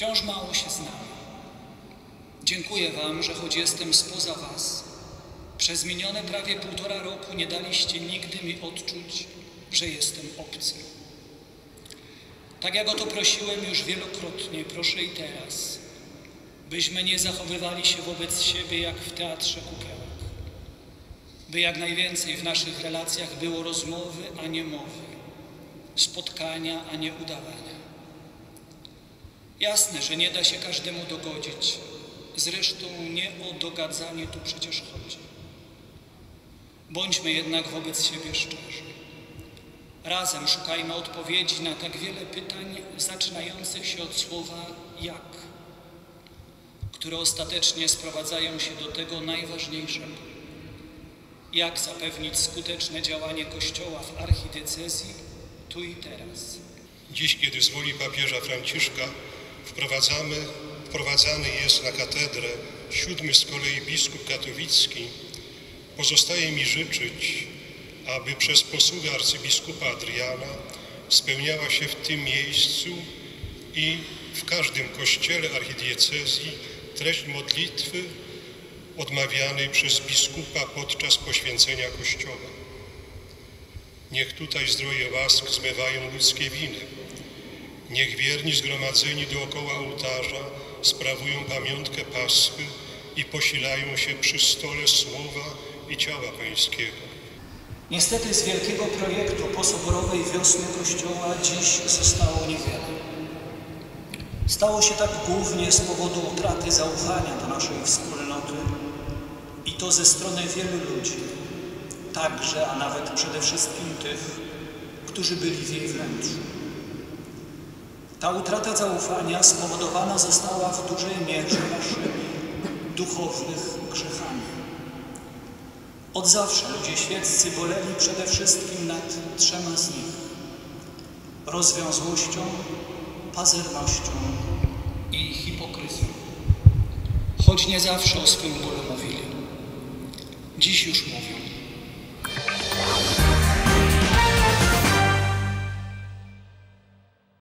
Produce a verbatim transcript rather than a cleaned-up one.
wciąż mało się znamy. Dziękuję Wam, że choć jestem spoza Was, przez minione prawie półtora roku nie daliście nigdy mi odczuć, że jestem obcy. Tak jak o to prosiłem już wielokrotnie, proszę i teraz, byśmy nie zachowywali się wobec siebie jak w teatrze kukiełek. By jak najwięcej w naszych relacjach było rozmowy, a nie mowy, spotkania, a nie udawania. Jasne, że nie da się każdemu dogodzić, zresztą nie o dogadzanie tu przecież chodzi. Bądźmy jednak wobec siebie szczerzy. Razem szukajmy odpowiedzi na tak wiele pytań zaczynających się od słowa jak, które ostatecznie sprowadzają się do tego najważniejszego. Jak zapewnić skuteczne działanie Kościoła w archidiecezji tu i teraz? Dziś, kiedy z woli papieża Franciszka wprowadzamy, wprowadzany jest na katedrę siódmy z kolei biskup katowicki, pozostaje mi życzyć, aby przez posługę arcybiskupa Adriana spełniała się w tym miejscu i w każdym kościele archidiecezji treść modlitwy odmawianej przez biskupa podczas poświęcenia Kościoła. Niech tutaj zdroje łask zmywają ludzkie winy. Niech wierni zgromadzeni dookoła ołtarza sprawują pamiątkę Paschy i posilają się przy stole słowa i ciała Pańskiego. Niestety z wielkiego projektu posoborowej wiosny Kościoła dziś zostało niewiele. Stało się tak głównie z powodu utraty zaufania do naszej wspólnoty i to ze strony wielu ludzi, także, a nawet przede wszystkim tych, którzy byli w jej wnętrzu. Ta utrata zaufania spowodowana została w dużej mierze naszymi duchownych grzechami. Od zawsze ludzie świeccy boleli przede wszystkim nad trzema z nich: rozwiązłością, pazernością i hipokryzją. Choć nie zawsze o swym bólu mówili. Dziś już mówią.